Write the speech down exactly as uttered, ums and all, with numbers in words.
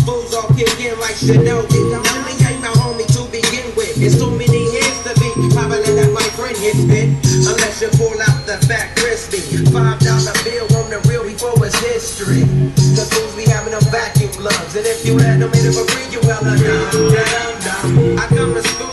Fools all kick in like Shinobi. Only ain't my homie to begin with. It's too many heads to be popping that my friend hits it. Unless you pull out the fat crispy five dollar bill on the real before it's history. The fools be having them vacuum gloves, and if you let them in it for free, you well done. I come to school